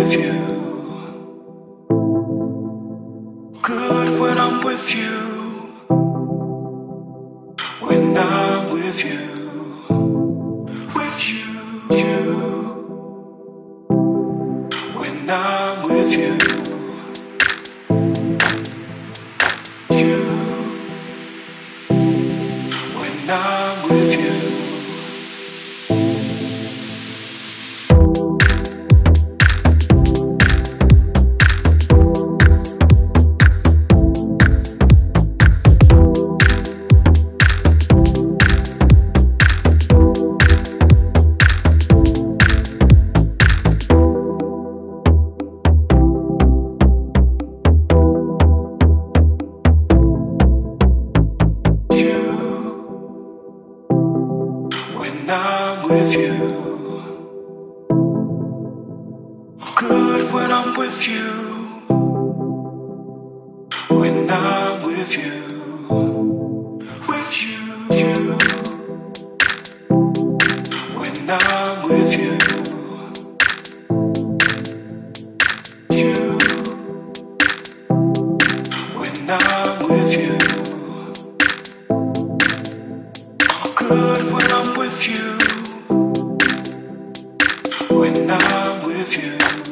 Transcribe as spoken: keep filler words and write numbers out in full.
with you. Good when I'm with you. When I'm with you. With you, you. When I'm with you. You. When I'm with you. When I'm with you. I'm good when I'm with you. When I'm with you. With you, you. When I'm with you. You. When I'm with you. I'm good when I'm with you. When I'm with you.